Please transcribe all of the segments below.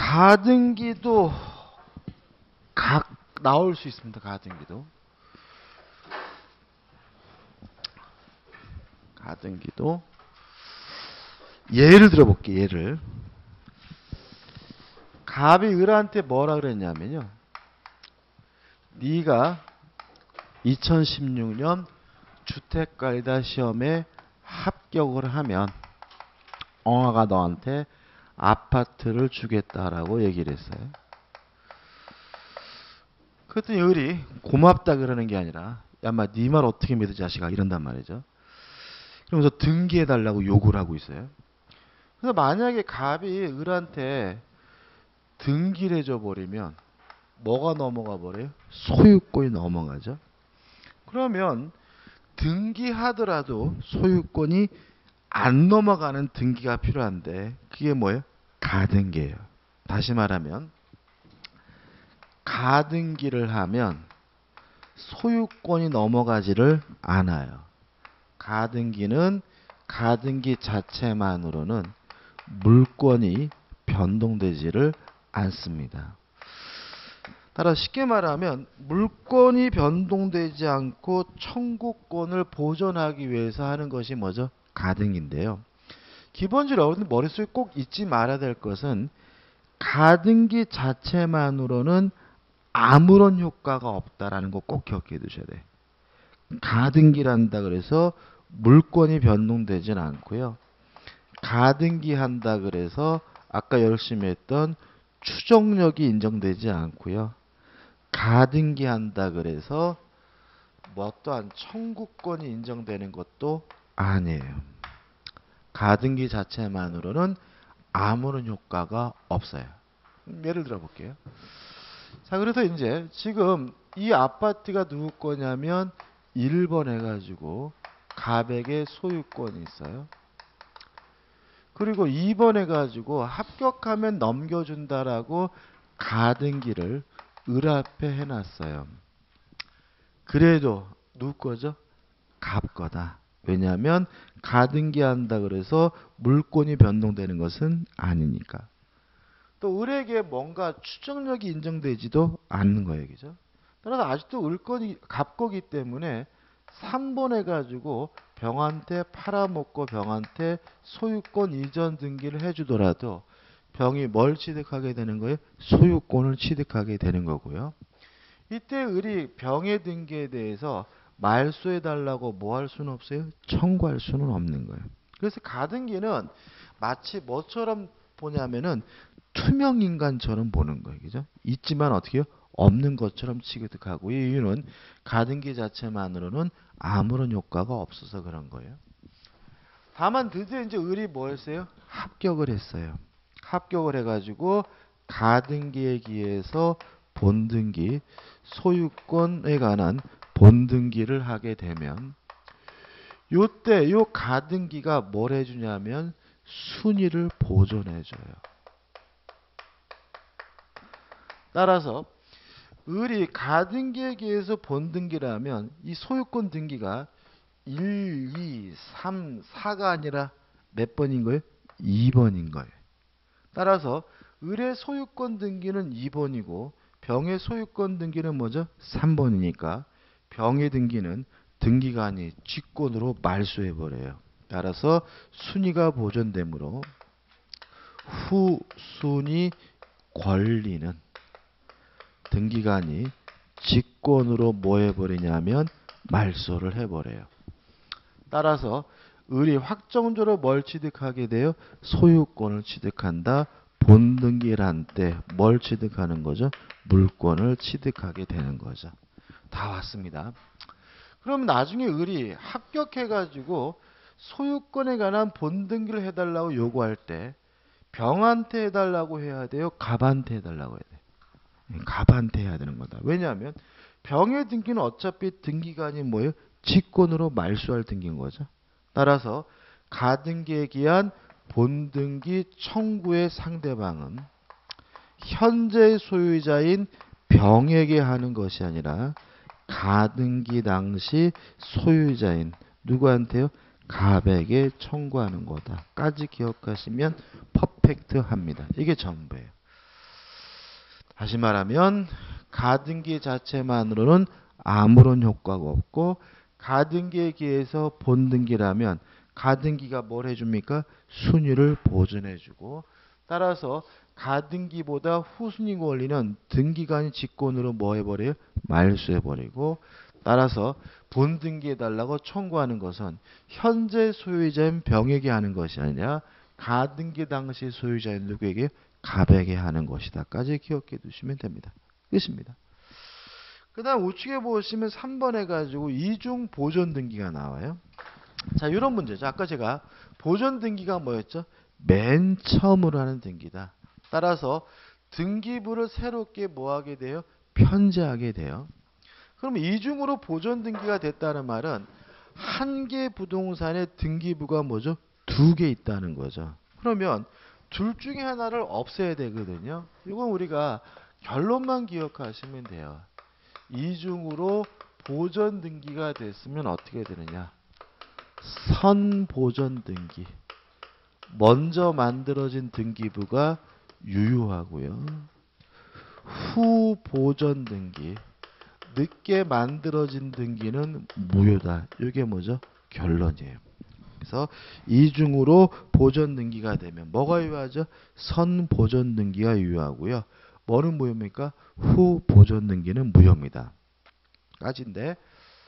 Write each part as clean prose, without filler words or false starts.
가등기도 각 나올 수 있습니다. 가등기도 예를 들어볼게요. 예를 갑이 을한테 뭐라 그랬냐면요. 네가 2016년 주택관리사 시험에 합격을 하면 엉아가 너한테 아파트를 주겠다라고 얘기를 했어요. 그랬더니 을이 고맙다 그러는 게 아니라 야마 네 말 어떻게 믿어 자식아 이런단 말이죠. 그러면서 등기해달라고 요구를 하고 있어요. 그래서 만약에 갑이 을한테 등기를 해줘 버리면 뭐가 넘어가 버려요? 소유권이 넘어가죠. 그러면 등기하더라도 소유권이 안 넘어가는 등기가 필요한데 그게 뭐예요? 가등기예요. 다시 말하면 가등기를 하면 소유권이 넘어가지를 않아요. 가등기는 가등기 자체만으로는 물권이 변동되지를 않습니다. 따라 쉽게 말하면 물권이 변동되지 않고 청구권을 보존하기 위해서 하는 것이 뭐죠? 가등기인데요. 기본적으로 여러분들 머릿속에 꼭 잊지 말아야 될 것은 가등기 자체만으로는 아무런 효과가 없다라는 거 꼭 기억해 두셔야 돼요. 가등기를 한다 그래서 물권이 변동되진 않고요. 가등기 한다 그래서 아까 열심히 했던 추정력이 인정되지 않고요. 가등기 한다 그래서 뭐 또한 청구권이 인정되는 것도 아니에요. 가등기 자체만으로는 아무런 효과가 없어요. 예를 들어 볼게요. 자, 그래서 이제 지금 이 아파트가 누구 거냐면 1번 해가지고 갑에게 소유권이 있어요. 그리고 2번 해가지고 합격하면 넘겨준다라고 가등기를 을 앞에 해놨어요. 그래도 누구 거죠? 갑 거다. 왜냐하면 가등기 한다 그래서 물권이 변동되는 것은 아니니까. 또 을에게 뭔가 추정력이 인정되지도 않는 거예요. 그죠? 따라서 아직도 을권이 갑거기 때문에 3번 해가지고 병한테 팔아먹고 병한테 소유권 이전 등기를 해주더라도 병이 뭘 취득하게 되는 거예요? 소유권을 취득하게 되는 거고요. 이때 을이 병의 등기에 대해서 말소해달라고 뭐 할 수는 없어요? 청구할 수는 없는 거예요. 그래서 가등기는 마치 뭐처럼 보냐면은 투명인간처럼 보는 거예요. 그죠? 있지만 어떻게 해요? 없는 것처럼 취득하고 이 이유는 가등기 자체만으로는 아무런 효과가 없어서 그런 거예요. 다만 드디어 이제 을이 뭐 했어요? 합격을 했어요. 합격을 해가지고 가등기에 기해서 본등기, 소유권에 관한 본등기를 하게 되면 요때 요 가등기가 뭘 해주냐면 순위를 보존해줘요. 따라서 을이 가등기에 기해서 본등기라면 이 소유권 등기가 1, 2, 3, 4가 아니라 몇 번인 거예요? 2번인 거예요. 따라서 을의 소유권 등기는 2번이고 병의 소유권 등기는 뭐죠? 3번이니까 병의 등기는 등기가 아닌 직권으로 말소해버려요. 따라서 순위가 보존되므로 후순위 권리는 등기관이 직권으로 뭐 해버리냐면 말소를 해버려요. 따라서 을이 확정적으로 뭘 취득하게 돼요? 소유권을 취득한다. 본등기란 때 뭘 취득하는 거죠? 물권을 취득하게 되는 거죠. 다 왔습니다. 그럼 나중에 을이 합격해가지고 소유권에 관한 본등기를 해달라고 요구할 때 병한테 해달라고 해야 돼요? 갑한테 해달라고 해야 돼요? 갑한테 해야 되는 거다. 왜냐하면 병의 등기는 어차피 등기관이 뭐예요? 직권으로 말소할 등기인 거죠. 따라서 가등기에 기한 본등기 청구의 상대방은 현재 소유자인 병에게 하는 것이 아니라 가등기 당시 소유자인 누구한테요? 갑에게 청구하는 거다. 까지 기억하시면 퍼펙트합니다. 이게 전부예요. 다시 말하면 가등기 자체만으로는 아무런 효과가 없고 가등기에 기해서 본등기라면 가등기가 뭘 해줍니까? 순위를 보존해주고 따라서 가등기보다 후순위 권리는 등기관이 직권으로 뭐 해버려요? 말소해버리고 따라서 본등기해달라고 청구하는 것은 현재 소유자인 병에게 하는 것이 아니라 가등기 당시 소유자인 누구에게? 갑에게 하는 것이다까지 기억해 두시면 됩니다. 끝입니다. 그 다음 우측에 보시면 3번 해가지고 이중 보존 등기가 나와요. 자, 이런 문제죠. 아까 제가 보존 등기가 뭐였죠? 맨 처음으로 하는 등기다. 따라서 등기부를 새롭게 뭐하게 돼요? 편제하게 돼요. 그럼 이중으로 보존 등기가 됐다는 말은 한 개 부동산의 등기부가 뭐죠? 두 개 있다는 거죠. 그러면 둘 중에 하나를 없애야 되거든요. 이건 우리가 결론만 기억하시면 돼요. 이중으로 보존 등기가 됐으면 어떻게 되느냐? 선보존 등기. 먼저 만들어진 등기부가 유효하고요. 후보존 등기. 늦게 만들어진 등기는 무효다. 이게 뭐죠? 결론이에요. 그래서 이중으로 보존 등기가 되면 뭐가 유효하죠? 선보존 등기가 유효하고요. 뭐는 무효입니까? 후보존 등기는 무효입니다. 까지인데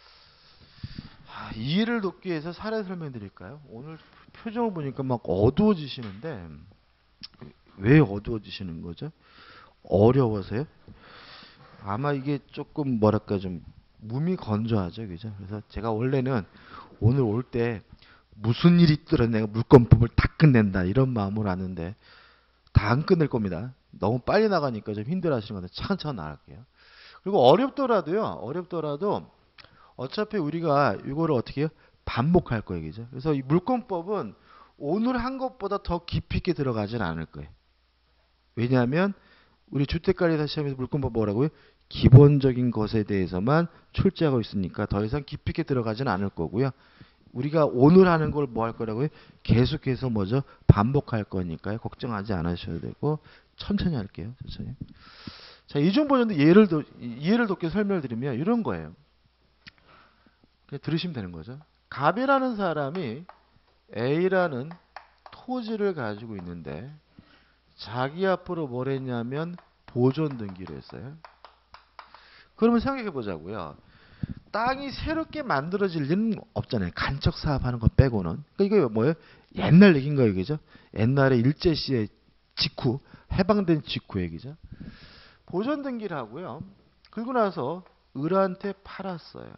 이해를 돕기 위해서 사례 설명드릴까요? 오늘 표정을 보니까 막 어두워지시는데 왜 어두워지시는 거죠? 어려워서요? 아마 이게 조금 뭐랄까 좀 몸이 건조하죠, 그죠? 그래서 제가 원래는 오늘 올 때 무슨 일이 있더라도 내가 물건법을 다 끝낸다 이런 마음으로 왔는데 다 안 끝낼 겁니다. 너무 빨리 나가니까 좀 힘들어하시는 건데 차근차근 나갈게요. 그리고 어렵더라도 어차피 우리가 이거를 어떻게 해요? 반복할 거예요, 그죠? 그래서 이 물건법은 오늘 한 것보다 더 깊이 있게 들어가진 않을 거예요. 왜냐하면 우리 주택관리사 시험에서 물건법 뭐라고요? 기본적인 것에 대해서만 출제하고 있으니까 더 이상 깊이 있게 들어가진 않을 거고요. 우리가 오늘 하는 걸 뭐 할 거라고요? 계속해서 뭐죠? 반복할 거니까요. 걱정하지 않으셔도 되고 천천히 할게요. 천천히. 자, 이중 보존도 이해를 돕게 설명을 드리면 이런 거예요. 그냥 들으시면 되는 거죠. 갑이라는 사람이 A라는 토지를 가지고 있는데 자기 앞으로 뭘 했냐면 보존 등기를 했어요. 그러면 생각해 보자고요. 땅이 새롭게 만들어질 일은 없잖아요. 간척 사업하는 거 빼고는. 그러니까 이게 뭐예요? 옛날 얘기인 거예요. 그죠? 옛날에 일제시대 직후, 해방된 직후 얘기죠. 보존 등기를 하고요. 그리고 나서 을한테 팔았어요.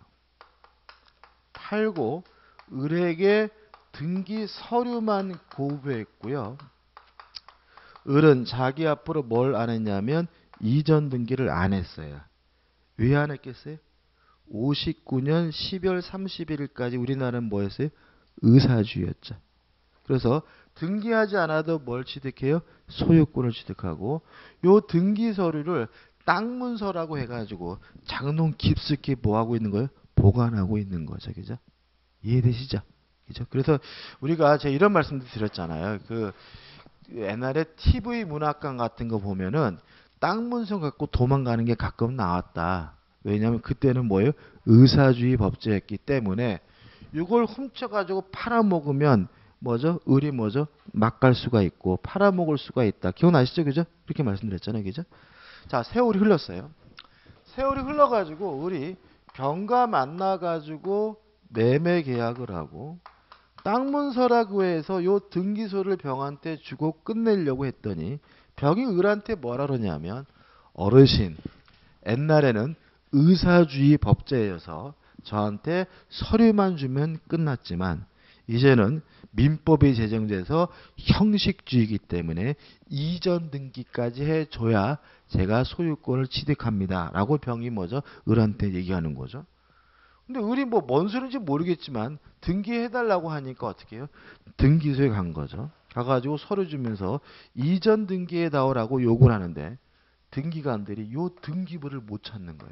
팔고 을에게 등기 서류만 고부했고요. 을은 자기 앞으로 뭘 안 했냐면 이전 등기를 안 했어요. 왜 안 했겠어요? 59년 12월 31일까지 우리나라는 뭐 했어요? 의사주의였죠. 그래서 등기하지 않아도 뭘 취득해요? 소유권을 취득하고 요 등기 서류를 땅문서라고 해가지고 장롱 깊숙이 뭐하고 있는 거예요? 보관하고 있는 거죠. 그죠? 이해되시죠? 그죠? 그래서 우리가 제가 이런 말씀도 드렸잖아요. 그 옛날에 TV 문학관 같은 거 보면은 땅문서 갖고 도망가는 게 가끔 나왔다. 왜냐하면 그때는 뭐예요? 의사주의 법제였기 때문에 이걸 훔쳐가지고 팔아먹으면 뭐죠? 을이 뭐죠? 막 갈 수가 있고 팔아먹을 수가 있다. 기억나시죠? 그죠? 이렇게 말씀드렸잖아요. 그죠? 자, 세월이 흘렀어요. 세월이 흘러가지고 을이 병과 만나가지고 매매 계약을 하고 땅문서라고 해서 요 등기소를 병한테 주고 끝내려고 했더니 병이 을한테 뭐라 그러냐면 어르신 옛날에는 의사주의 법제여서 저한테 서류만 주면 끝났지만 이제는 민법이 제정돼서 형식주의이기 때문에 이전 등기까지 해줘야 제가 소유권을 취득합니다. 라고 병이 뭐죠? 을한테 얘기하는 거죠. 근데 을이 뭐 뭔 소리인지 모르겠지만 등기해달라고 하니까 어떻게 해요? 등기소에 간 거죠. 가가지고 서류 주면서 이전 등기해 나오라고 요구를 하는데 등기관들이 요 등기부를 못 찾는 거예요.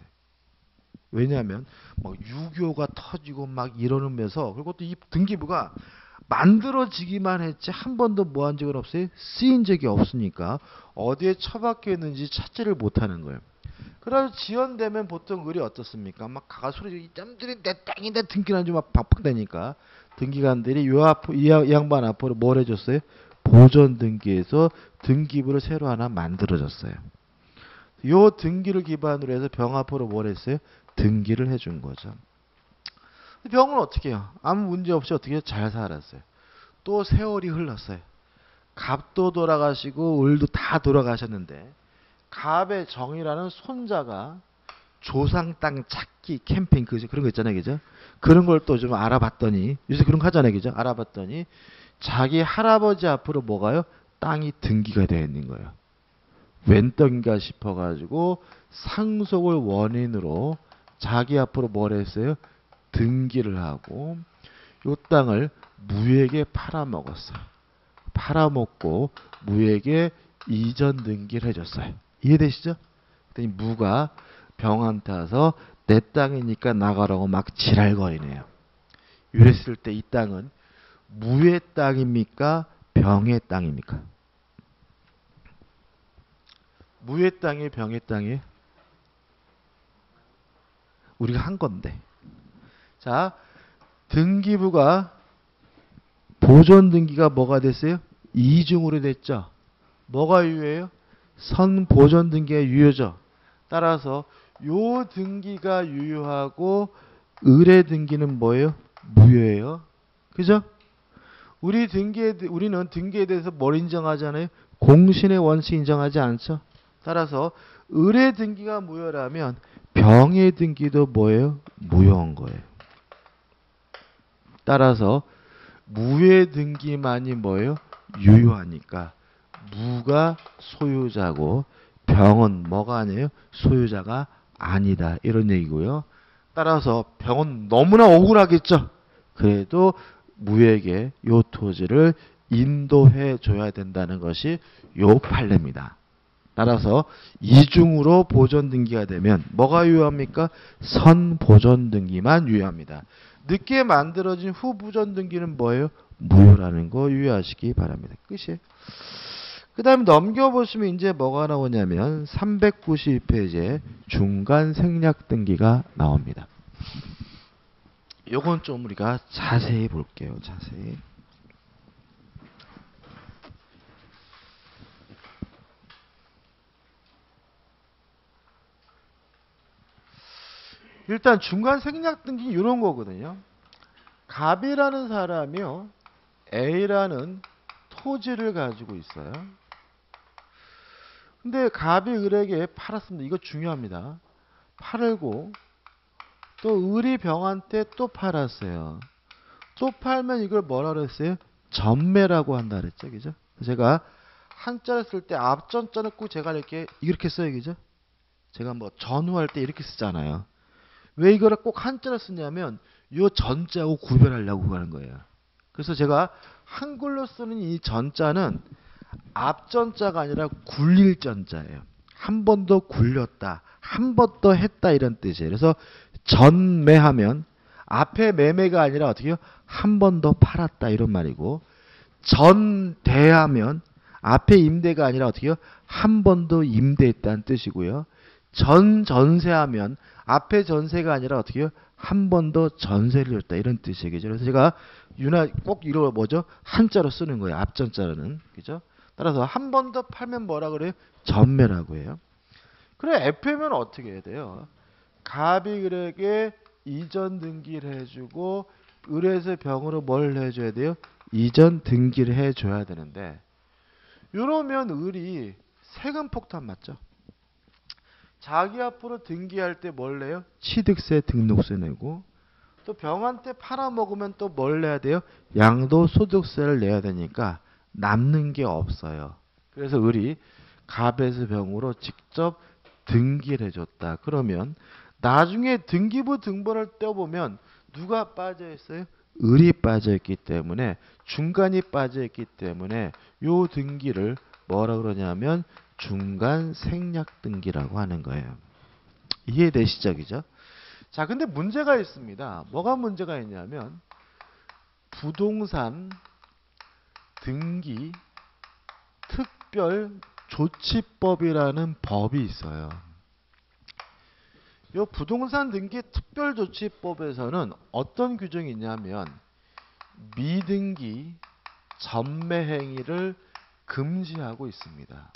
왜냐하면 막 유교가 터지고 막 이러면서 그리고 또 이 등기부가 만들어지기만 했지 한 번도 뭐 한 적은 없어요. 쓰인 적이 없으니까 어디에 처박혀 있는지 찾지를 못하는 거예요. 그래서 지연되면 보통 을이 어떻습니까? 막 가수로 이 짬들이 내 땅인데 등기난지 막 박박대니까 등기관들이 이 양반 앞으로 뭘 해줬어요? 보존 등기에서 등기부를 새로 하나 만들어줬어요. 요 등기를 기반으로 해서 병 앞으로 뭘 했어요? 등기를 해준 거죠. 병은 어떻게 해요? 아무 문제 없이 어떻게 잘 살았어요. 또 세월이 흘렀어요. 갑도 돌아가시고 을도 다 돌아가셨는데 갑의 정이라는 손자가 조상 땅 찾기 캠페인 그런 거 있잖아요, 그죠? 그런 걸 또 좀 알아봤더니 요새 그런 거 하잖아요, 그죠? 알아봤더니 자기 할아버지 앞으로 뭐가요? 땅이 등기가 되어 있는 거예요. 웬 떡인가 싶어가지고 상속을 원인으로 자기 앞으로 뭘 했어요? 등기를 하고 요 땅을 무에게 팔아먹었어요. 팔아먹고 무에게 이전 등기를 해줬어요. 이해되시죠? 그랬더니 무가 병한테 와서 내 땅이니까 나가라고 막 지랄거리네요. 이랬을 때 이 땅은 무의 땅입니까? 병의 땅입니까? 무의 땅이 병의 땅이 우리가 한 건데. 자, 등기부가 보존 등기가 뭐가 됐어요? 이중으로 됐죠. 뭐가 유효해요? 선 보존 등기가 유효죠. 따라서 요 등기가 유효하고 을의 등기는 뭐예요? 무효예요. 그죠? 우리는 등기에 대해서 뭘 인정하잖아요? 공신의 원칙 인정하지 않죠. 따라서 을의 등기가 무효라면 병의 등기도 뭐예요? 무효한 거예요. 따라서 무의 등기만이 뭐예요? 유효하니까 무가 소유자고 병은 뭐가 아니에요? 소유자가 아니다. 이런 얘기고요. 따라서 병은 너무나 억울하겠죠. 그래도 무에게 요 토지를 인도해 줘야 된다는 것이 요 판례입니다. 따라서 이중으로 보존 등기가 되면 뭐가 유효합니까? 선 보존 등기만 유효합니다. 늦게 만들어진 후 보존 등기는 뭐예요? 무효라는 거 유의하시기 바랍니다. 끝이에요. 그 다음에 넘겨보시면 이제 뭐가 나오냐면 392페이지에 중간 생략 등기가 나옵니다. 요건 좀 우리가 자세히 볼게요. 자세히. 일단 중간 생략 등기 이런 거거든요. 갑이라는 사람이요. A라는 토지를 가지고 있어요. 근데 갑이 을에게 팔았습니다. 이거 중요합니다. 팔고 또 을이 병한테 또 팔았어요. 또 팔면 이걸 뭐라 그랬어요? 전매라고 한다 그랬죠. 그죠? 제가 한자를 쓸 때 앞전자는 꼭 제가 이렇게 써요. 그죠? 제가 뭐 전후할 때 이렇게 쓰잖아요. 왜 이거를 꼭 한자를 쓰냐면 요 전자하고 구별하려고 하는 거예요. 그래서 제가 한글로 쓰는 이 전자는 앞전자가 아니라 굴릴 전자예요. 한 번 더 굴렸다. 한 번 더 했다 이런 뜻이에요. 그래서 전매하면 앞에 매매가 아니라 어떻게 해요? 한 번 더 팔았다 이런 말이고 전대하면 앞에 임대가 아니라 어떻게 해요? 한 번 더 임대했다는 뜻이고요. 전세하면 앞에 전세가 아니라 어떻게 해요? 한 번 더 전세를 줬다 이런 뜻이겠죠. 그래서 제가 꼭 이거 뭐죠? 한자로 쓰는 거예요. 앞전자로는. 그죠? 따라서 한 번 더 팔면 뭐라 그래요? 전매라고 해요. 그래 F면 어떻게 해야 돼요? 갑이 을에게 이전 등기를 해주고 을에서 병으로 뭘 해줘야 돼요? 이전 등기를 해줘야 되는데 이러면 을이 세금 폭탄 맞죠? 자기 앞으로 등기할 때 뭘 내요? 취득세 등록세 내고 또 병한테 팔아먹으면 또 뭘 내야 돼요? 양도소득세를 내야 되니까 남는 게 없어요. 그래서 을이 갑에서 병으로 직접 등기를 해줬다. 그러면 나중에 등기부 등본을 떼어보면 누가 빠져있어요? 을이 빠져있기 때문에 중간이 빠져있기 때문에 요 등기를 뭐라 그러냐면 중간 생략 등기라고 하는 거예요. 이해되시죠? 그죠? 자, 근데 문제가 있습니다. 뭐가 문제가 있냐면 부동산 등기 특별조치법이라는 법이 있어요. 이 부동산 등기 특별조치법에서는 어떤 규정이 있냐면 미등기 전매행위를 금지하고 있습니다.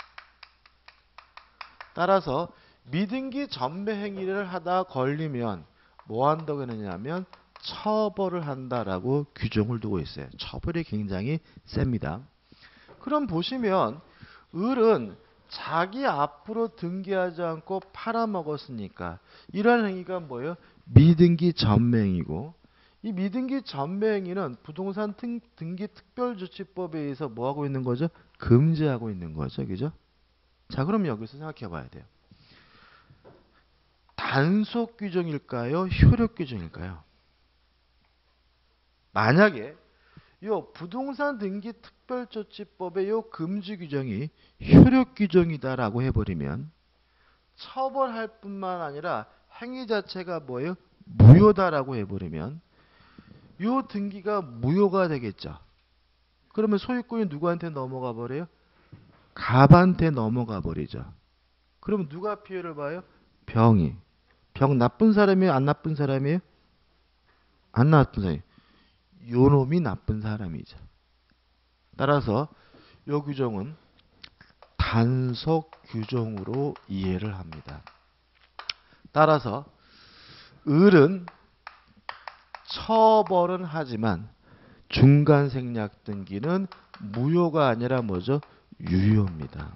따라서 미등기 전매행위를 하다 걸리면 뭐 한다고 했느냐면 처벌을 한다라고 규정을 두고 있어요. 처벌이 굉장히 셉니다. 그럼 보시면 을은 자기 앞으로 등기하지 않고 팔아먹었으니까 이러한 행위가 뭐예요? 미등기 전매행위고, 이 미등기 전매행위는 부동산 등기 특별조치법에 의해서 뭐하고 있는 거죠? 금지하고 있는 거죠. 그죠? 자, 그럼 여기서 생각해 봐야 돼요. 단속 규정일까요? 효력 규정일까요? 만약에 이 부동산 등기 특별조치법의 이 금지 규정이 효력 규정이다라고 해버리면 처벌할 뿐만 아니라 행위 자체가 뭐예요? 무효다라고 해버리면 이 등기가 무효가 되겠죠. 그러면 소유권이 누구한테 넘어가 버려요? 갑한테 넘어가 버리죠. 그럼 누가 피해를 봐요? 병이. 병 나쁜 사람이에요? 안 나쁜 사람이에요? 안 나쁜 사람이에요. 요 놈이 나쁜 사람이죠. 따라서 이 규정은 단속 규정으로 이해를 합니다. 따라서 을은 처벌은 하지만 중간생략 등기는 무효가 아니라 뭐죠? 유효입니다.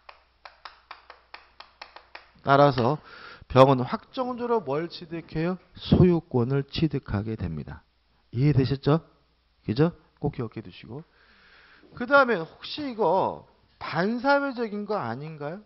따라서 병은 확정적으로 뭘 취득해요? 소유권을 취득하게 됩니다. 이해되셨죠? 그죠? 꼭 기억해 두시고. 그 다음에 혹시 이거 반사회적인 거 아닌가요?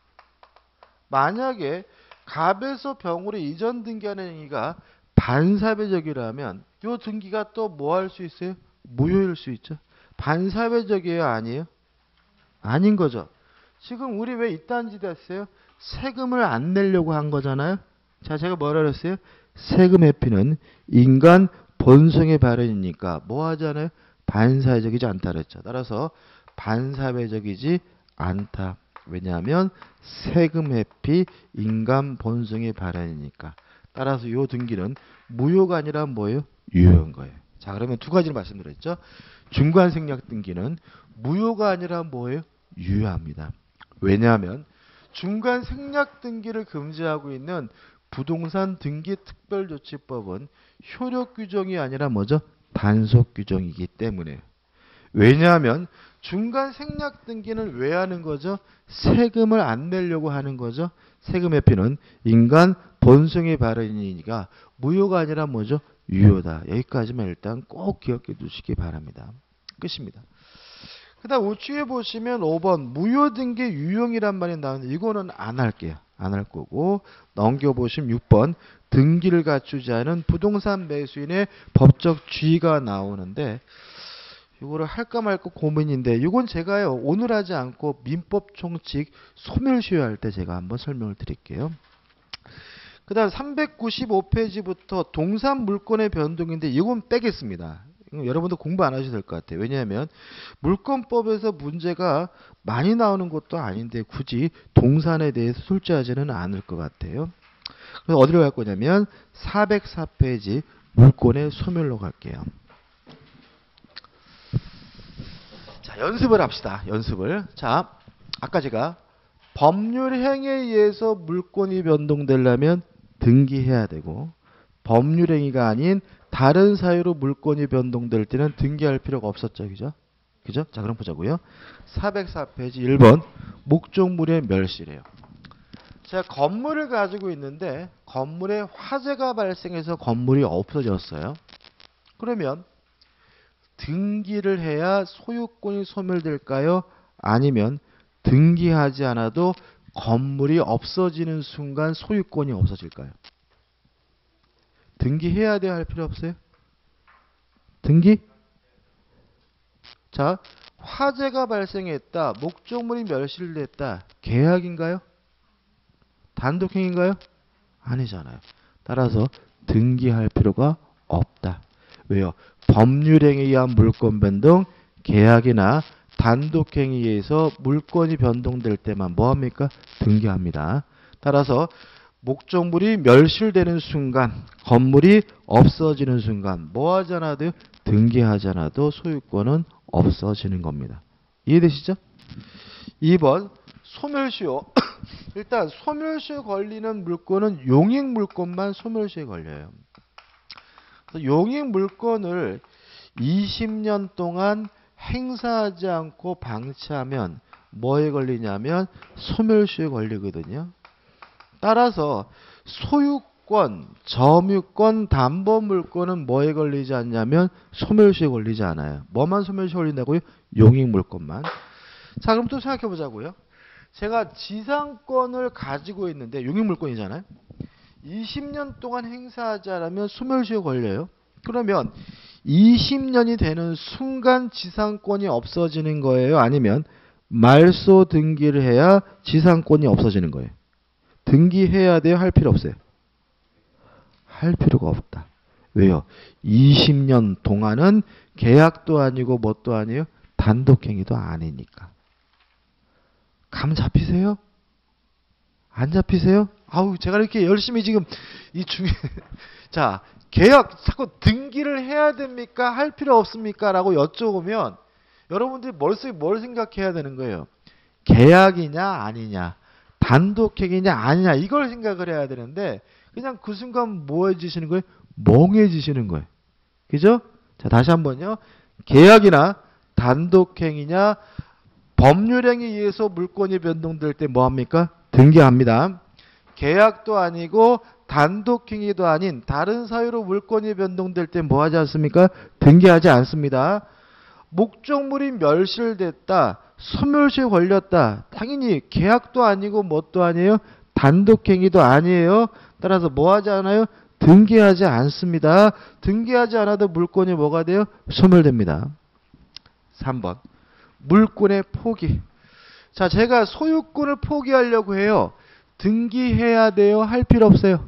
만약에 갑에서 병으로 이전 등기하는 행위가 반사회적이라면 이 등기가 또 뭐 할 수 있어요? 무효일 수 있죠. 반사회적이에요? 아니에요? 아닌 거죠. 지금 우리 왜 이딴 짓 했어요? 세금을 안 내려고 한 거잖아요. 자, 제가 뭐라 그랬어요? 세금 회피는 인간 본성의 발현이니까 뭐 하잖아요? 반사회적이지 않다 그랬죠. 따라서 반사회적이지 않다. 왜냐하면 세금 회피 인간 본성의 발현이니까. 따라서 이 등기는 무효가 아니라 뭐예요? 유효한 거예요. 자, 그러면 두 가지를 말씀드렸죠. 중간생략 등기는 무효가 아니라 뭐예요? 유효합니다. 왜냐하면 중간생략 등기를 금지하고 있는 부동산 등기 특별조치법은 효력 규정이 아니라 뭐죠? 단속 규정이기 때문에. 왜냐하면 중간 생략 등기는 왜 하는 거죠? 세금을 안 내려고 하는 거죠. 세금 회피는 인간 본성의 발현이니까 무효가 아니라 뭐죠? 유효다. 여기까지만 일단 꼭 기억해 두시기 바랍니다. 끝입니다. 그 다음 우측에 보시면 5번 무효등기 유형이란 말이 나오는데 이거는 안 할게요. 안 할 거고 넘겨보시면 6번 등기를 갖추지 않은 부동산 매수인의 법적 주의가 나오는데 이거를 할까 말까 고민인데 이건 제가요 오늘 하지 않고 민법 총칙 소멸시효할 때 제가 한번 설명을 드릴게요. 그 다음 395페이지부터 동산 물권의 변동인데 이건 빼겠습니다. 여러분도 공부 안 하셔도 될 것 같아요. 왜냐하면 물권법에서 문제가 많이 나오는 것도 아닌데 굳이 동산에 대해서 출제하지는 않을 것 같아요. 그래서 어디로 갈 거냐면 404페이지 물권의 소멸로 갈게요. 자, 연습을 합시다. 연습을. 자, 아까 제가 법률 행위에 의해서 물권이 변동되려면 등기해야 되고 법률 행위가 아닌 다른 사유로 물권이 변동될 때는 등기할 필요가 없었죠. 그죠? 그죠? 자, 그럼 보자고요. 404페이지 1번 목적물의 멸실이에요. 제가 건물을 가지고 있는데 건물에 화재가 발생해서 건물이 없어졌어요. 그러면 등기를 해야 소유권이 소멸될까요? 아니면 등기하지 않아도 건물이 없어지는 순간 소유권이 없어질까요? 등기해야 돼요? 할 필요 없어요? 등기? 자, 화재가 발생했다. 목적물이 멸실됐다. 계약인가요? 단독행위인가요? 아니잖아요. 따라서 등기할 필요가 없다. 왜요? 법률행위에 의한 물권 변동, 계약이나 단독행위에 의해서 물권이 변동될 때만 뭐합니까? 등기합니다. 따라서 목적물이 멸실되는 순간, 건물이 없어지는 순간 뭐 하지 않아도 등기하지 않아도 소유권은 없어지는 겁니다. 이해되시죠? 2번 소멸시효. 일단 소멸시효 걸리는 물권은 용익물권만 소멸시효에 걸려요. 용익물권을 20년 동안 행사하지 않고 방치하면 뭐에 걸리냐면 소멸시효에 걸리거든요. 따라서 소유권, 점유권, 담보물권은 뭐에 걸리지 않냐면 소멸시효에 걸리지 않아요. 뭐만 소멸시효에 걸린다고요? 용익물권만. 자, 그럼 또 생각해 보자고요. 제가 지상권을 가지고 있는데 용익물권이잖아요. 20년 동안 행사하지 않으면 소멸시효에 걸려요. 그러면 20년이 되는 순간 지상권이 없어지는 거예요? 아니면 말소 등기를 해야 지상권이 없어지는 거예요? 등기해야 돼요? 할 필요 없어요? 할 필요가 없다. 왜요? 20년 동안은 계약도 아니고 뭣도 아니에요? 단독행위도 아니니까. 감 잡히세요? 안 잡히세요? 아우, 제가 이렇게 열심히 지금 자, 계약 자꾸 등기를 해야 됩니까? 할 필요 없습니까? 라고 여쭤보면 여러분들이 머릿속에 뭘 생각해야 되는 거예요? 계약이냐 아니냐, 단독행위냐 아니냐, 이걸 생각을 해야 되는데 그냥 그 순간 뭐 해지시는 거예요? 멍해지시는 거예요. 그죠? 자, 다시 한번요. 계약이나 단독행위냐, 법률행위에 의해서 물권이 변동될 때 뭐합니까? 등기합니다. 계약도 아니고 단독행위도 아닌 다른 사유로 물권이 변동될 때 뭐하지 않습니까? 등기하지 않습니다. 목적물이 멸실됐다, 소멸시효에 걸렸다. 당연히 계약도 아니고 뭣도 아니에요? 단독행위도 아니에요. 따라서 뭐하지 않아요? 등기하지 않습니다. 등기하지 않아도 물권이 뭐가 돼요? 소멸됩니다. 3번 물권의 포기. 자, 제가 소유권을 포기하려고 해요. 등기해야 돼요? 할 필요 없어요?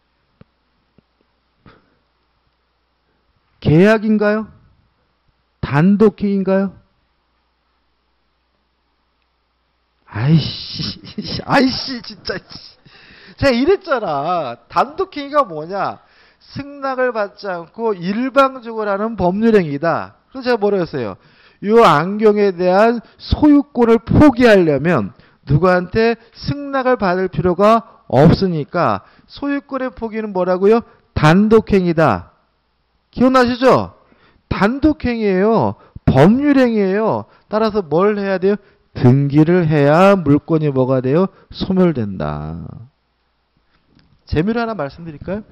계약인가요? 단독행위인가요? 아이씨, 진짜. 제가 이랬잖아. 단독행위가 뭐냐? 승낙을 받지 않고 일방적으로 하는 법률행위다. 그래서 제가 뭐라 했어요? 이 안경에 대한 소유권을 포기하려면 누구한테 승낙을 받을 필요가 없으니까 소유권의 포기는 뭐라고요? 단독행위다. 기억나시죠? 단독행위예요. 법률행위예요. 따라서 뭘 해야 돼요? 등기를 해야 물권이 뭐가 돼요? 소멸된다. 재미로 하나 말씀드릴까요?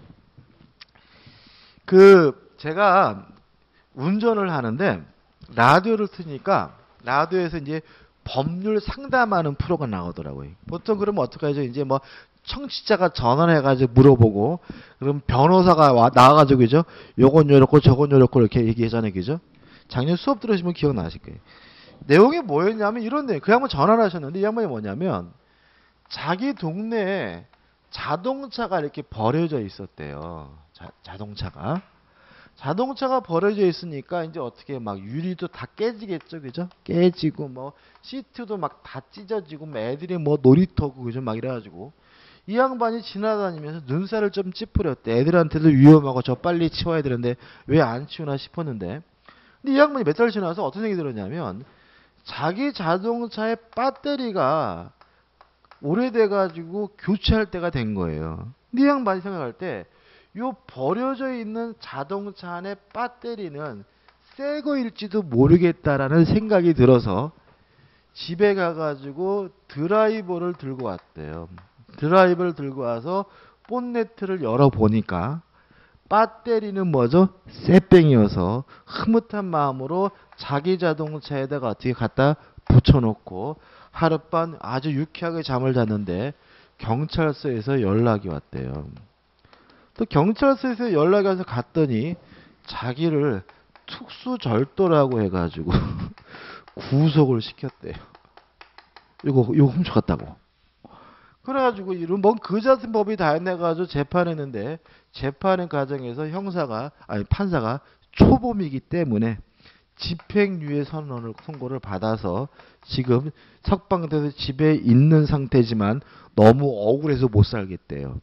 제가 운전을 하는데 라디오를 트니까 라디오에서 이제 법률 상담하는 프로가 나오더라고요. 보통 그러면 어떡하죠? 이제 뭐 청취자가 전화를 해가지고 물어보고, 그럼 변호사가 나와가지고, 그죠? 요건 요렇고 저건 요렇고 이렇게 얘기하잖아요. 그죠? 작년 수업 들으시면 기억나실 거예요. 내용이 뭐였냐면 이런 내용. 그 양반 전화를 하셨는데 이 양반이 뭐냐면 자기 동네에 자동차가 이렇게 버려져 있었대요. 자동차가 버려져 있으니까 이제 어떻게 막 유리도 다 깨지겠죠. 그죠? 깨지고 뭐 시트도 막 다 찢어지고 뭐 애들이 뭐 놀이터고 그죠? 막 이래가지고 이 양반이 지나다니면서 눈살을 좀 찌푸렸대. 애들한테도 위험하고 저 빨리 치워야 되는데 왜 안 치우나 싶었는데, 근데 이 양반이 몇 달 지나서 어떤 생각이 들었냐면 자기 자동차의 배터리가 오래돼가지고 교체할 때가 된 거예요. 근데 이 양반이 생각할 때 요 버려져 있는 자동차 안의 배터리는 새 거일지도 모르겠다라는 생각이 들어서 집에 가가지고 드라이버를 들고 왔대요. 드라이버를 들고 와서 본네트를 열어보니까 배터리는 뭐죠? 쇠병이어서 흐뭇한 마음으로 자기 자동차에다가 어떻게 갖다 붙여놓고 하룻밤 아주 유쾌하게 잠을 잤는데 경찰서에서 연락이 왔대요. 또 경찰서에서 연락이 와서 갔더니 자기를 특수절도라고 해가지고 구속을 시켰대요. 이거 훔쳐갔다고. 그래가지고 이런 뭔 그자같은 법이 다 해내가지고 재판했는데 재판의 과정에서 판사가 초범이기 때문에 집행유예 선고를 받아서 지금 석방돼서 집에 있는 상태지만 너무 억울해서 못 살겠대요.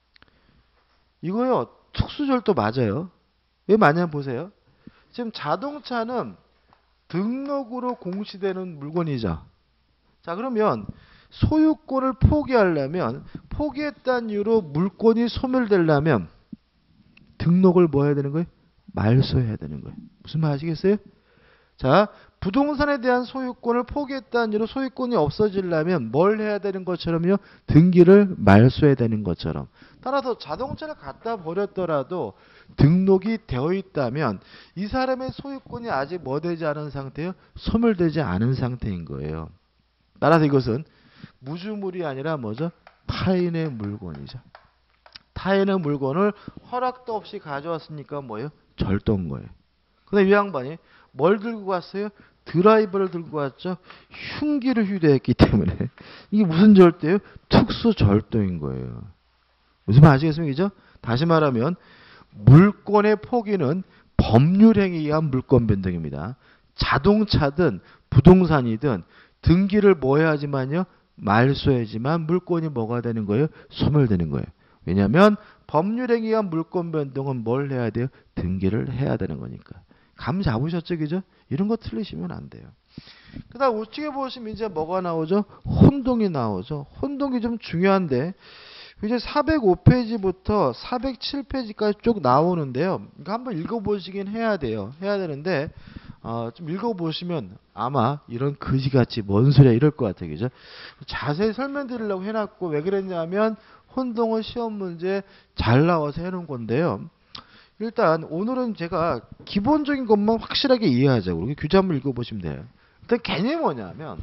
이거요, 특수절도 맞아요. 왜 맞냐 보세요. 지금 자동차는 등록으로 공시되는 물건이죠. 자, 그러면 소유권을 포기하려면, 포기했다는 이유로 물건이 소멸되려면 등록을 뭐 해야 되는 거예요? 말소해야 되는 거예요. 무슨 말 아시겠어요? 자, 부동산에 대한 소유권을 포기했다는 이유로 소유권이 없어지려면 뭘 해야 되는 것처럼요? 등기를 말소해야 되는 것처럼. 따라서 자동차를 갖다 버렸더라도 등록이 되어 있다면 이 사람의 소유권이 아직 뭐 되지 않은 상태요? 소멸되지 않은 상태인 거예요. 따라서 이것은 무주물이 아니라 뭐죠? 타인의 물건이죠. 타인의 물건을 허락도 없이 가져왔으니까 뭐예요? 절도인 거예요. 근데 이 양반이 뭘 들고 갔어요? 드라이버를 들고 왔죠. 흉기를 휴대했기 때문에 이게 무슨 절도예요? 특수 절도인 거예요. 무슨 말 아시겠습니까? 다시 말하면 물권의 포기는 법률행위에 의한 물권 변동입니다. 자동차든 부동산이든 등기를 뭐 해야지만요? 말소해야지만 물권이 뭐가 되는 거예요? 소멸되는 거예요. 왜냐하면 법률행위에 의한 물권 변동은 뭘 해야 돼요? 등기를 해야 되는 거니까. 감 잡으셨죠, 그죠? 이런 거 틀리시면 안 돼요. 그 다음 우측에 보시면 이제 뭐가 나오죠? 혼동이 나오죠. 혼동이 좀 중요한데 이제 405페이지부터 407페이지까지 쭉 나오는데요. 이거 한번 읽어보시긴 해야 돼요. 해야 되는데 좀 읽어보시면 아마 이런 거지같이 뭔 소리야 이럴 것 같아요. 그죠? 자세히 설명드리려고 해놨고 왜 그랬냐면 혼동은 시험 문제 잘 나와서 해놓은 건데요. 일단 오늘은 제가 기본적인 것만 확실하게 이해하자고 규제 한번 읽어보시면 돼요. 일단 개념이 뭐냐면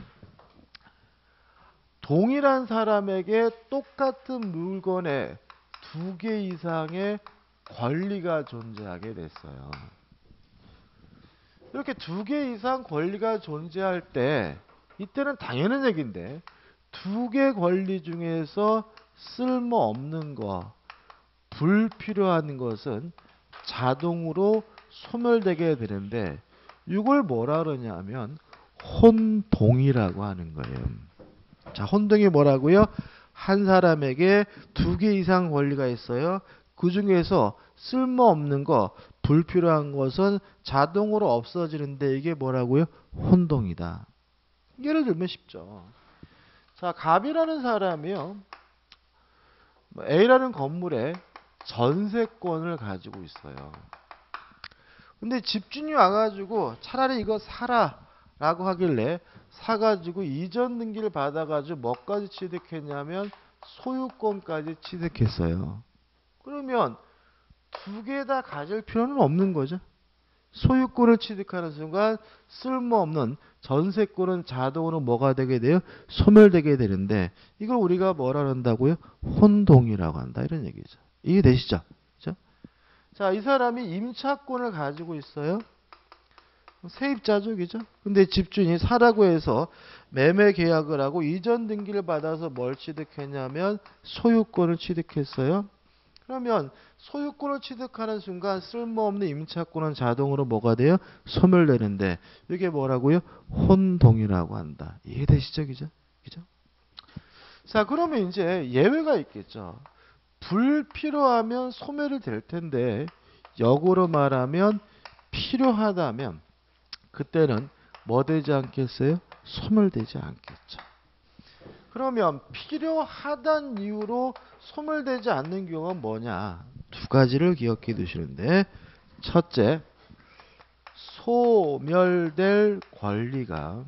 동일한 사람에게 똑같은 물건에 2개 이상의 권리가 존재하게 됐어요. 이렇게 2개 이상 권리가 존재할 때 이때는 당연한 얘기인데 2개 권리 중에서 쓸모없는 거, 불필요한 것은 자동으로 소멸되게 되는데 이걸 뭐라 그러냐면 혼동이라고 하는 거예요. 자, 혼동이 뭐라고요? 한 사람에게 2개 이상 권리가 있어요. 그 중에서 쓸모없는 거, 불필요한 것은 자동으로 없어지는데 이게 뭐라고요? 혼동이다. 예를 들면 쉽죠. 자, 갑이라는 사람이요. A라는 건물에 전세권을 가지고 있어요. 근데 집주인이 와가지고 차라리 이거 사라 라고 하길래 사가지고 이전 등기를 받아가지고 뭐까지 취득했냐면 소유권까지 취득했어요. 그러면 2개 다 가질 필요는 없는 거죠. 소유권을 취득하는 순간 쓸모없는 전세권은 자동으로 뭐가 되게 돼요? 소멸되게 되는데 이걸 우리가 뭐라 한다고요? 혼동이라고 한다 이런 얘기죠. 이해되시죠? 그렇죠? 자, 이 사람이 임차권을 가지고 있어요. 세입자죠, 그죠? 근데 집주인이 사라고 해서 매매 계약을 하고 이전 등기를 받아서 뭘 취득했냐면 소유권을 취득했어요. 그러면 소유권을 취득하는 순간 쓸모없는 임차권은 자동으로 뭐가 돼요? 소멸되는데 이게 뭐라고요? 혼동이라고 한다. 이해되시죠, 그죠? 그죠? 자, 그러면 이제 예외가 있겠죠. 불필요하면 소멸이 될 텐데 역으로 말하면 필요하다면 그때는 뭐 되지 않겠어요? 소멸되지 않겠죠. 그러면 필요하다는 이유로 소멸되지 않는 경우가 뭐냐? 2가지를 기억해 두시는데 첫째, 소멸될 권리가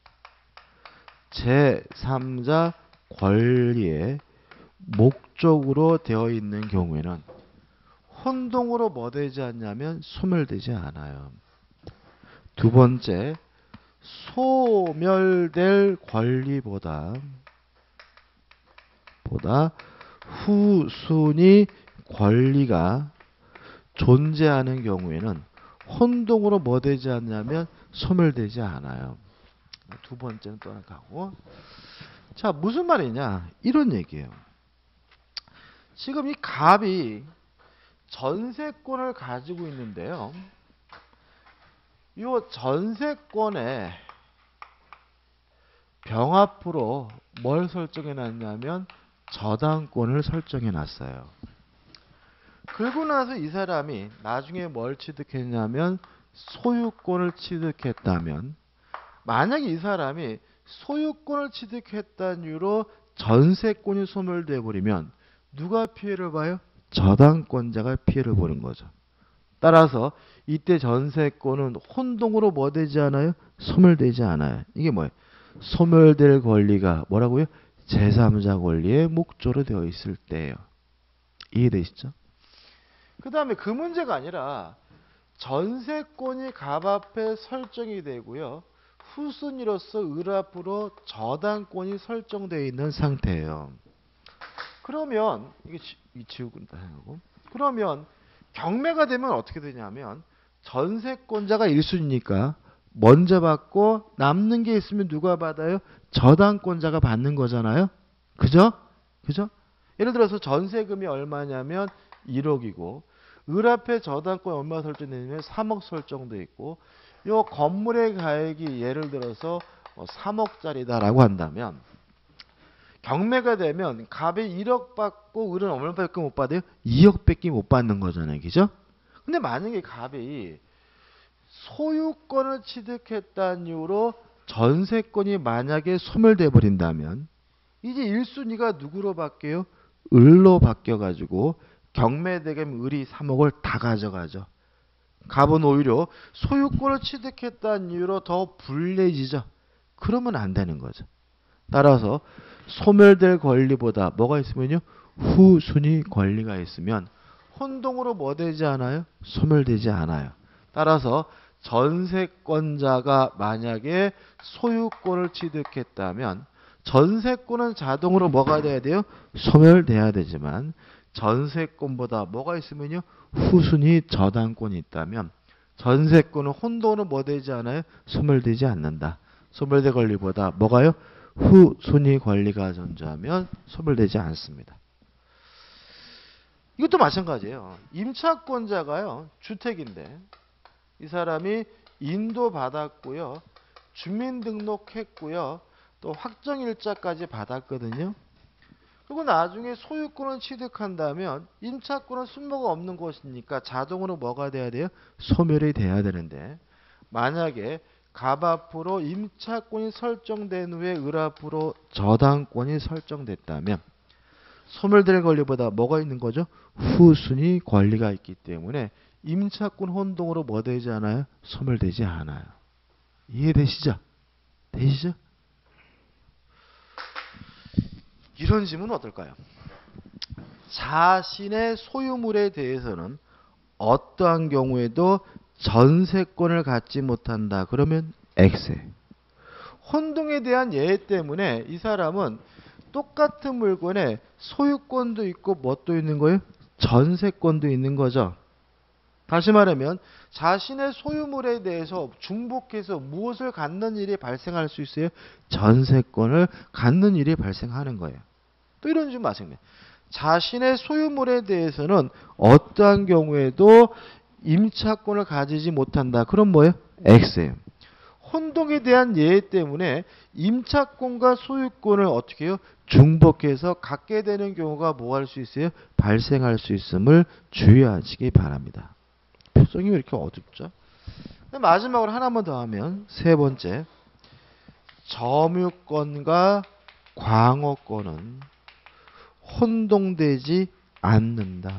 제3자 권리의 목적으로 되어 있는 경우에는 혼동으로 뭐 되지 않냐면 소멸되지 않아요. 2번째, 소멸될 권리보다 후순위 권리가 존재하는 경우에는 혼동으로 뭐 되지 않냐면 소멸되지 않아요. 2번째는 또 하나 가고. 자, 무슨 말이냐? 이런 얘기예요. 지금 이 갑이 전세권을 가지고 있는데요. 요 전세권에 병합으로 뭘 설정해 놨냐면 저당권을 설정해 놨어요. 그러고 나서 이 사람이 나중에 뭘 취득했냐면 소유권을 취득했다면, 만약에 이 사람이 소유권을 취득했다는 이유로 전세권이 소멸돼 버리면 누가 피해를 봐요? 저당권자가 피해를 보는 거죠. 따라서 이때 전세권은 혼동으로 뭐 되지 않아요? 소멸되지 않아요. 이게 뭐예요? 소멸될 권리가 뭐라고요? 제3자 권리의 목조로 되어 있을 때예요. 이해되시죠? 그 다음에 그 문제가 아니라 전세권이 갑 앞에 설정이 되고요. 후순위로서 을 앞으로 저당권이 설정되어 있는 상태예요. 그러면 이게 지우고 하고, 그러면 경매가 되면 어떻게 되냐면 전세권자가 1순위니까 먼저 받고 남는 게 있으면 누가 받아요? 저당권자가 받는 거잖아요. 그죠? 그죠? 예를 들어서 전세금이 얼마냐면 1억이고 을 앞에 저당권 얼마 설정되냐면 3억 설정돼 있고 요 건물의 가액이 예를 들어서 3억짜리다라고 한다면 경매가 되면 갑이 1억 받고 을은 얼마밖에 못 받아요? 2억밖에 못 받는 거잖아요. 그죠? 근데 만약에 갑이 소유권을 취득했다는 이유로 전세권이 만약에 소멸돼 버린다면 이제 1순위가 누구로 바뀌어요? 을로 바뀌어가지고 경매되면 을이 3억을 다 가져가죠. 갑은 오히려 소유권을 취득했다는 이유로 더 불리해지죠. 그러면 안 되는 거죠. 따라서 소멸될 권리보다 뭐가 있으면요? 후순위 권리가 있으면 혼동으로 뭐 되지 않아요? 소멸되지 않아요. 따라서 전세권자가 만약에 소유권을 취득했다면 전세권은 자동으로 뭐가 돼야 돼요? 소멸돼야 되지만 전세권보다 뭐가 있으면요? 후순위 저당권이 있다면 전세권은 혼동으로 뭐 되지 않아요? 소멸되지 않는다. 소멸될 권리보다 뭐가요? 후순위 권리가 존재하면 소멸되지 않습니다. 이것도 마찬가지예요. 임차권자가요. 주택인데 이 사람이 인도받았고요. 주민등록했고요. 또 확정일자까지 받았거든요. 그리고 나중에 소유권을 취득한다면 임차권은 순모가 없는 것이니까 자동으로 뭐가 돼야 돼요? 소멸이 돼야 되는데 만약에 갑 앞으로 임차권이 설정된 후에 을 앞으로 저당권이 설정됐다면 소멸될 권리보다 뭐가 있는 거죠? 후순위 권리가 있기 때문에 임차권 혼동으로 뭐 되지 않아요? 소멸되지 않아요. 이해되시죠? 되시죠? 이런 질문은 어떨까요? 자신의 소유물에 대해서는 어떠한 경우에도 전세권을 갖지 못한다. 그러면 X에. 혼동에 대한 예외 때문에 이 사람은 똑같은 물건에 소유권도 있고 뭣도 있는 거예요? 전세권도 있는 거죠. 다시 말하면 자신의 소유물에 대해서 중복해서 무엇을 갖는 일이 발생할 수 있어요? 전세권을 갖는 일이 발생하는 거예요. 또 이런 좀 마찬가지입니다. 자신의 소유물에 대해서는 어떠한 경우에도 임차권을 가지지 못한다. 그럼 뭐예요? X예요. 혼동에 대한 예외 때문에 임차권과 소유권을 어떻게 해요? 중복해서 갖게 되는 경우가 뭐 할 수 있어요? 발생할 수 있음을 주의하시기 바랍니다. 표정이 왜 이렇게 어둡죠? 마지막으로 하나만 더 하면 세 번째, 점유권과 광호권은 혼동되지 않는다.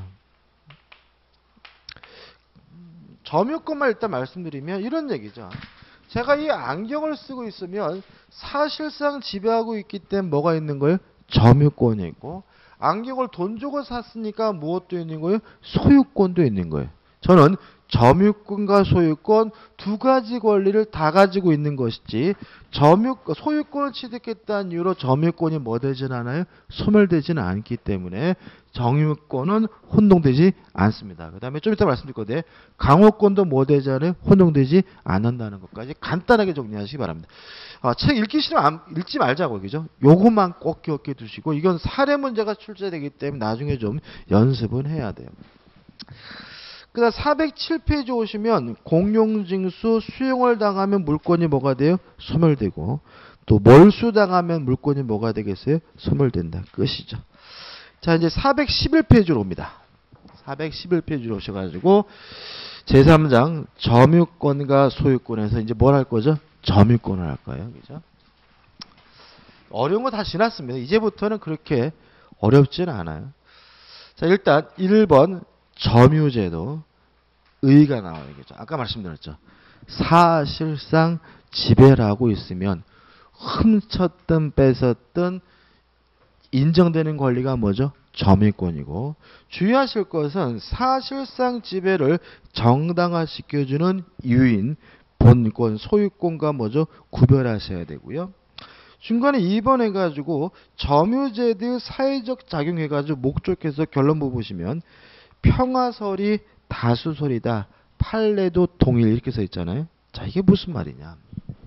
점유권만 일단 말씀드리면 이런 얘기죠. 제가 이 안경을 쓰고 있으면 사실상 지배하고 있기 때문에 뭐가 있는 거예요? 점유권이 있고, 안경을 돈 주고 샀으니까 무엇도 있는 거예요? 소유권도 있는 거예요. 저는 점유권과 소유권 두 가지 권리를 다 가지고 있는 것이지 소유권을 취득했다는 이유로 점유권이 뭐 되진 않아요? 소멸되지는 않기 때문에 점유권은 혼동되지 않습니다. 그 다음에 좀 이따 말씀드릴 건데 강호권도 뭐 되지 않아요? 혼동되지 않는다는 것까지 간단하게 정리하시기 바랍니다. 책 읽기 싫으면 읽지 말자고 그죠? 요것만 꼭 기억해 두시고 이건 사례 문제가 출제되기 때문에 나중에 좀 연습은 해야 돼요. 그다음 407페이지 오시면 공용징수 수용을 당하면 물권이 뭐가 돼요? 소멸되고 또 몰수당하면 물권이 뭐가 되겠어요? 소멸된다. 끝이죠. 자, 이제 411페이지로 옵니다. 411페이지로 오셔가지고 제3장 점유권과 소유권에서 이제 뭘 할 거죠? 점유권을 할 거예요. 그죠? 어려운 거 다 지났습니다. 이제부터는 그렇게 어렵지는 않아요. 자, 일단 1번 점유제도 의의가 나와요. 그죠? 아까 말씀드렸죠. 사실상 지배를 하고 있으면 훔쳤든 뺏었든 인정되는 권리가 뭐죠? 점유권이고 주의하실 것은 사실상 지배를 정당화시켜주는 이유인 본권, 소유권과 뭐죠? 구별하셔야 되고요. 중간에 2번 해가지고 점유제도의 사회적 작용해가지고 목적해서 결론 보시면 평화설이 다수설이다. 판례도 동일 이렇게 써 있잖아요. 자, 이게 무슨 말이냐.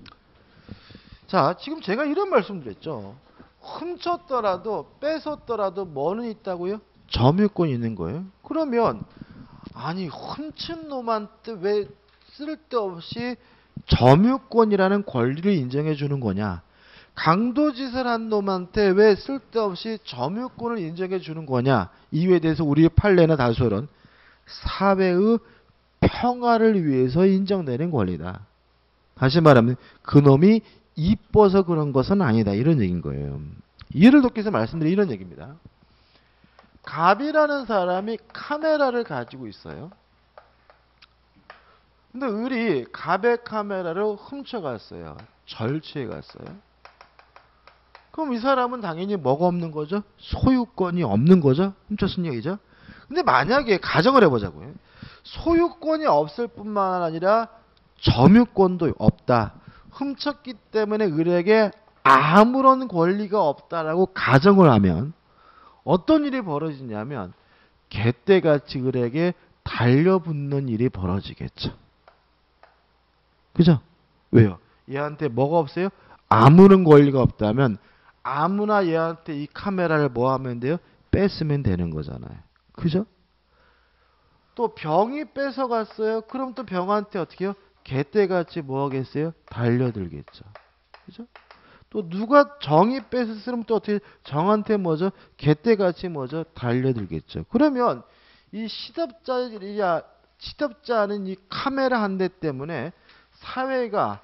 자, 지금 제가 이런 말씀 드렸죠. 훔쳤더라도 뺏었더라도 뭐는 있다고요? 점유권이 있는 거예요. 그러면 아니 훔친 놈한테 왜 쓸데없이 점유권이라는 권리를 인정해 주는 거냐. 강도짓을 한 놈한테 왜 쓸데없이 점유권을 인정해 주는 거냐. 이유에 대해서 우리의 판례나 다수설은 사회의 평화를 위해서 인정되는 권리다. 다시 말하면 그놈이 이뻐서 그런 것은 아니다. 이런 얘기인 거예요. 이해를 돕기 위해서 말씀드린 이런 얘기입니다. 갑이라는 사람이 카메라를 가지고 있어요. 근데 을이 갑의 카메라를 훔쳐갔어요. 절취해 갔어요. 그럼 이 사람은 당연히 뭐가 없는 거죠? 소유권이 없는 거죠? 훔쳤은 얘기죠? 근데 만약에 가정을 해보자고요. 소유권이 없을 뿐만 아니라 점유권도 없다. 훔쳤기 때문에 을에게 아무런 권리가 없다라고 가정을 하면 어떤 일이 벌어지냐면 개떼같이 을에게 달려붙는 일이 벌어지겠죠. 그죠? 왜요? 얘한테 뭐가 없어요? 아무런 권리가 없다면 아무나 얘한테 이 카메라를 뭐 하면 돼요? 뺏으면 되는 거잖아요. 그죠? 또 병이 뺏어갔어요. 그럼 또 병한테 어떻게 해요? 개떼같이 뭐 하겠어요? 달려들겠죠. 그죠? 또 누가 정이 뺏었으면 또 어떻게 정한테 뭐죠? 개떼같이 뭐죠? 달려들겠죠. 그러면 이 시덥지 않은 이 카메라 한 대 때문에 사회가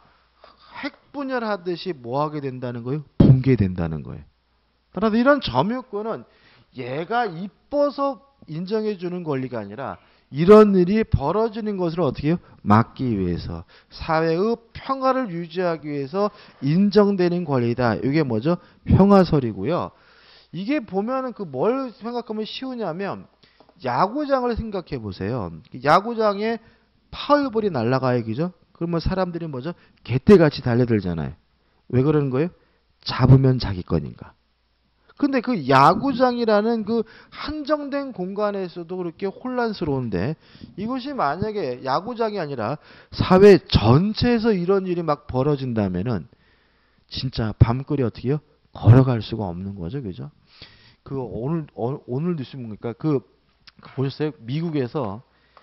핵분열하듯이 뭐 하게 된다는 거예요? 붕괴된다는 거예요. 따라서 이런 점유권은 얘가 이뻐서 인정해 주는 권리가 아니라 이런 일이 벌어지는 것을 어떻게 해요? 막기 위해서 사회의 평화를 유지하기 위해서 인정되는 권리다. 이게 뭐죠? 평화설이고요. 이게 보면은 그 뭘 생각하면 쉬우냐면 야구장을 생각해 보세요. 야구장에 파울볼이 날아가요. 그죠? 그러면 사람들이 뭐죠? 개떼같이 달려들잖아요. 왜 그러는 거예요? 잡으면 자기 거니까. 근데 그 야구장이라는 그 한정된 공간에서도 그렇게 혼란스러운데 이것이 만약에 야구장이 아니라 사회 전체에서 이런 일이 막 벌어진다면은 진짜 밤거리 어떻게 해요? 걸어갈 수가 없는 거죠. 그죠? 그 오늘 뉴스 보니까 그 보셨어요? 미국에서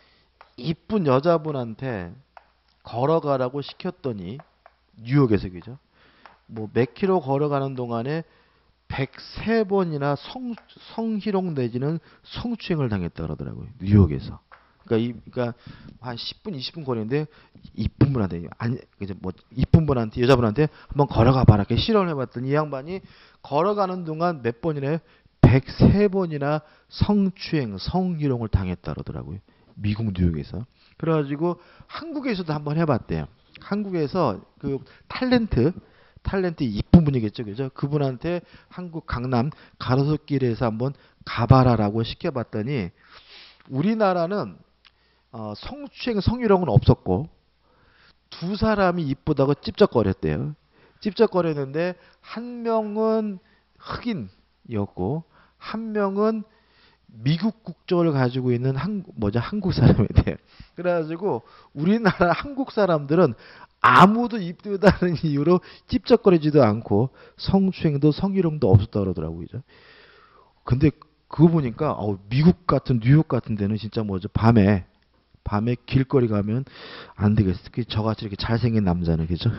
이쁜 여자분한테 걸어가라고 시켰더니 뉴욕에서 그죠? 뭐 몇 킬로 걸어가는 동안에 103번이나 성희롱 내지는 성추행을 당했다 그러더라고요. 뉴욕에서. 그러니까 한 10분, 20분 거리인데 이쁜 분한테 아니 이제 뭐 이쁜 분한테 여자분한테 한번 걸어가 봐라. 이렇게 실험을 해봤더니 이 양반이 걸어가는 동안 몇 번이나 103번이나 성추행, 성희롱을 당했다 그러더라고요. 미국 뉴욕에서. 그래가지고 한국에서도 한번 해봤대요. 한국에서 그 탤런트 이쁜 분이겠죠. 그죠? 그분한테 한국 강남 가로수길에서 한번 가봐라라고 시켜봤더니 우리나라는 성추행, 성희롱은 없었고 두 사람이 이쁘다고 찝쩍거렸대요. 찝쩍거렸는데 한 명은 흑인이었고 한 명은 미국 국적을 가지고 있는 한국 사람이래요. 그래가지고 우리나라 한국 사람들은 아무도 이쁘다는 이유로 찝쩍거리지도 않고 성추행도 성희롱도 없었다 그러더라고요. 근데 그거 보니까 미국 같은 뉴욕 같은 데는 진짜 뭐죠? 밤에 밤에 길거리 가면 안 되겠어. 특히 저같이 이렇게 잘생긴 남자는, 그죠?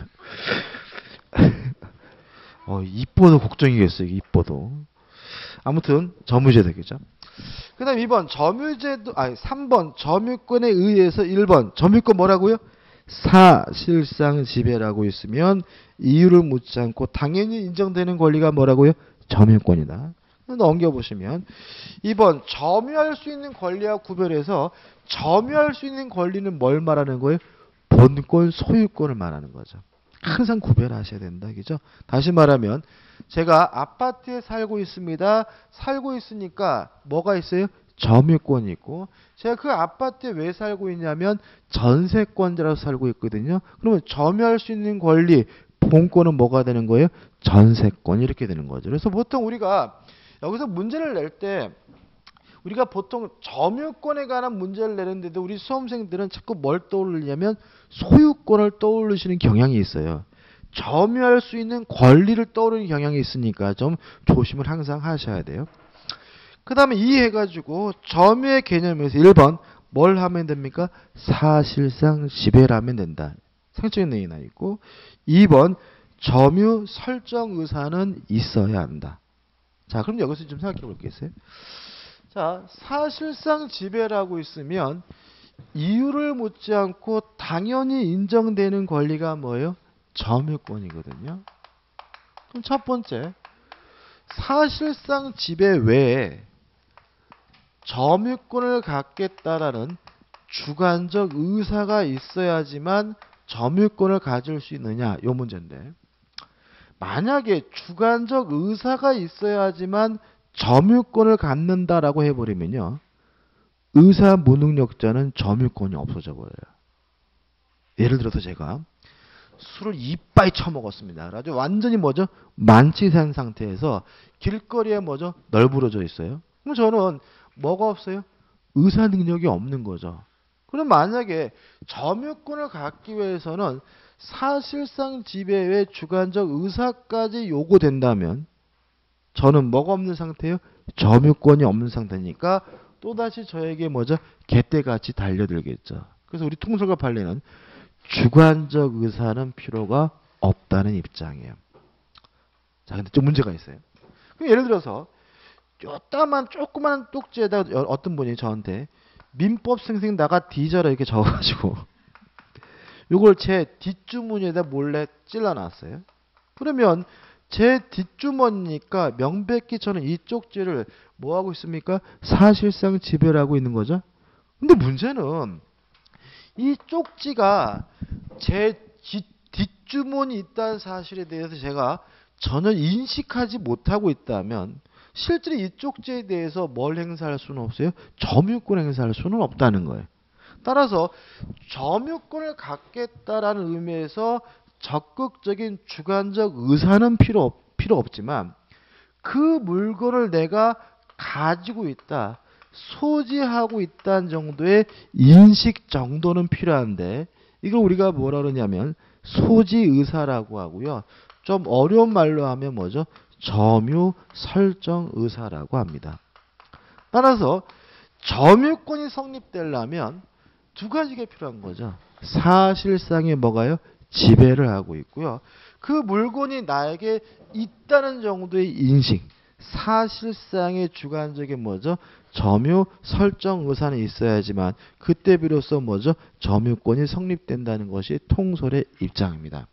이뻐도 걱정이겠어요. 이뻐도. 아무튼 점유제도, 그죠? 그 다음 2번 점유제도, 3번 점유권에 의해서 1번 점유권 뭐라고요? 사실상 지배라고 있으면 이유를 묻지 않고 당연히 인정되는 권리가 뭐라고요? 점유권이다. 넘겨보시면 2번 점유할 수 있는 권리와 구별해서 점유할 수 있는 권리는 뭘 말하는 거예요? 본권, 소유권을 말하는 거죠. 항상 구별하셔야 된다. 그죠? 다시 말하면 제가 아파트에 살고 있습니다. 살고 있으니까 뭐가 있어요? 점유권이 있고, 제가 그 아파트에 왜 살고 있냐면 전세권자라서 살고 있거든요. 그러면 점유할 수 있는 권리, 본권은 뭐가 되는 거예요? 전세권. 이렇게 되는 거죠. 그래서 보통 우리가 여기서 문제를 낼 때 우리가 보통 점유권에 관한 문제를 내는데도 우리 수험생들은 자꾸 뭘 떠올리냐면 소유권을 떠올리시는 경향이 있어요. 점유할 수 있는 권리를 떠오르는 경향이 있으니까 좀 조심을 항상 하셔야 돼요. 그 다음에 이해해가지고 점유의 개념에서 1번 뭘 하면 됩니까? 사실상 지배를 하면 된다. 상적인 내용이 나 있고, 2번 점유 설정 의사는 있어야 한다. 자, 그럼 여기서 좀 생각해 볼게요. 자, 사실상 지배라고 있으면 이유를 묻지 않고 당연히 인정되는 권리가 뭐예요? 점유권이거든요. 그럼 첫 번째, 사실상 지배 외에 점유권을 갖겠다라는 주관적 의사가 있어야지만 점유권을 가질 수 있느냐, 요 문제인데, 만약에 주관적 의사가 있어야지만 점유권을 갖는다라고 해버리면요, 의사 무능력자는 점유권이 없어져 버려요. 예를 들어서 제가 술을 이빠이 처먹었습니다. 아주 완전히 뭐죠? 만취한 상태에서 길거리에 뭐죠? 널브러져 있어요. 그럼 저는 뭐가 없어요? 의사 능력이 없는 거죠. 그럼 만약에 점유권을 갖기 위해서는 사실상 지배의 주관적 의사까지 요구된다면 저는 뭐가 없는 상태예요? 점유권이 없는 상태니까 또다시 저에게 뭐죠? 개떼같이 달려들겠죠. 그래서 우리 통솔과 판례는 주관적 의사는 필요가 없다는 입장이에요. 자, 근데 좀 문제가 있어요. 그럼 예를 들어서 조그만 쪽지에다 어떤 분이 저한테 민법 생생 나가 뒤져라 이렇게 적어가지고 이걸 제 뒷주머니에다 몰래 찔러놨어요. 그러면 제 뒷주머니니까 명백히 저는 이 쪽지를 뭐 하고 있습니까? 사실상 지배를 하고 있는 거죠. 근데 문제는 이 쪽지가 제 뒷주머니 있다는 사실에 대해서 제가 전혀 인식하지 못하고 있다면 실제로 이 쪽지에 대해서 뭘 행사할 수는 없어요? 점유권 행사할 수는 없다는 거예요. 따라서 점유권을 갖겠다라는 의미에서 적극적인 주관적 의사는 필요 없지만 그 물건을 내가 가지고 있다, 소지하고 있다는 정도의 인식 정도는 필요한데, 이걸 우리가 뭐라 그러냐면 소지 의사라고 하고요. 좀 어려운 말로 하면 뭐죠? 점유 설정 의사라고 합니다. 따라서 점유권이 성립되려면 두 가지가 필요한 거죠. 사실상에 뭐가요? 지배를 하고 있고요. 그 물건이 나에게 있다는 정도의 인식, 사실상의 주관적인 뭐죠? 점유 설정 의사는 있어야지만 그때 비로소 뭐죠? 점유권이 성립된다는 것이 통솔의 입장입니다.